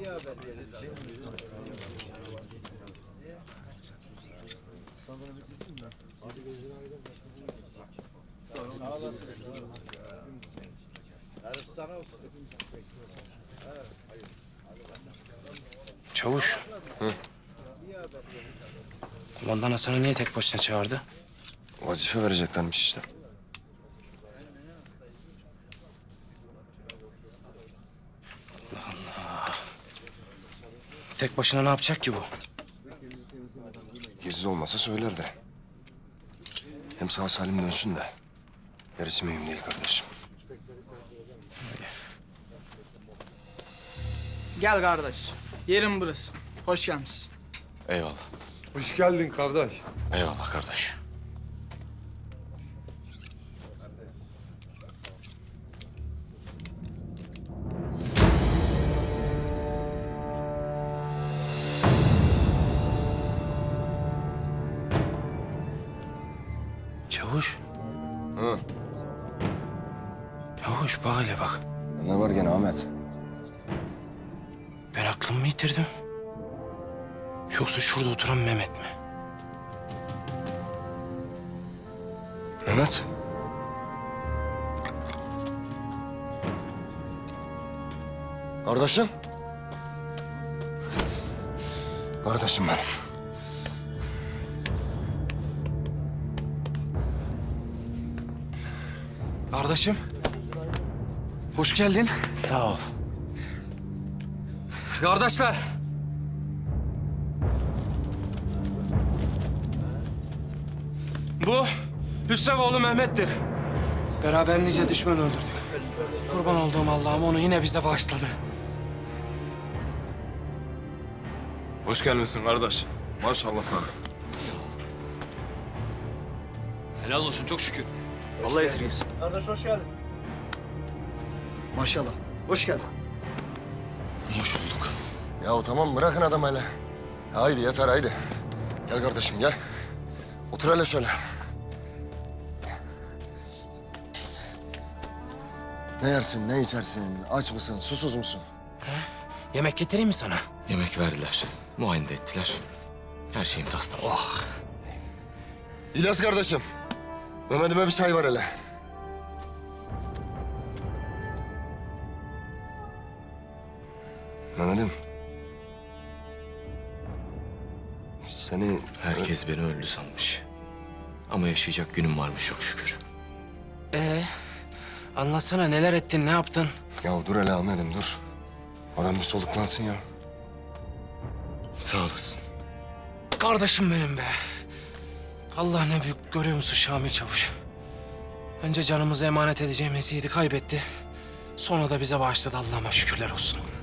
Çavuş. Hı? Kumandan Hasan'ı niye tek başına çağırdı? Vazife vereceklermiş işte. Tek başına ne yapacak ki bu? Gizli olmasa söyler de. Hem sağ salim dönsün de. Gerisi mühim değil kardeşim. Gel kardeş. Yerim burası. Hoş gelmişsin. Eyvallah. Hoş geldin kardeş. Eyvallah kardeş. Çavuş. Hı? Çavuş bak hele bak. Ne var gene Ahmet? Ben aklımı mı yitirdim? Yoksa şurada oturan Mehmet mi? Mehmet. Kardeşim. Kardeşim benim. Kardeşim. Hoş geldin. Sağ ol. Kardeşler. Bu Hüsrevoğlu Mehmet'tir. Beraber nice düşman öldürdük. Kurban olduğum Allah'ım onu yine bize bağışladı. Hoş gelmişsin kardeş. Maşallah sana. Helal olsun çok şükür. Allah esirgesin. Maşallah. Hoş geldin. Hoş bulduk. Ya tamam bırakın adam hele. Haydi yeter haydi. Gel kardeşim gel. Otur hele şöyle. Ne yersin, ne içersin? Aç mısın, susuz musun? Yemek getireyim mi sana? Yemek verdiler. Muayene de ettiler. Her şeyim taslam. Oh. İlyas kardeşim. Mehmet'ime bir çay var hele. Mehmet'im. Biz seni... Herkes beni öldü sanmış. Ama yaşayacak günüm varmış çok şükür. Anlatsana neler ettin, ne yaptın? Ya dur hele Ahmet'im dur. Adam bir soluklansın ya. Sağ olasın. Kardeşim benim be. Allah ne büyük görüyor musun Şamil Çavuş? Önce canımızı emanet edeceğimiz yiğidi kaybetti. Sonra da bize bağışladı Allah'ıma şükürler olsun.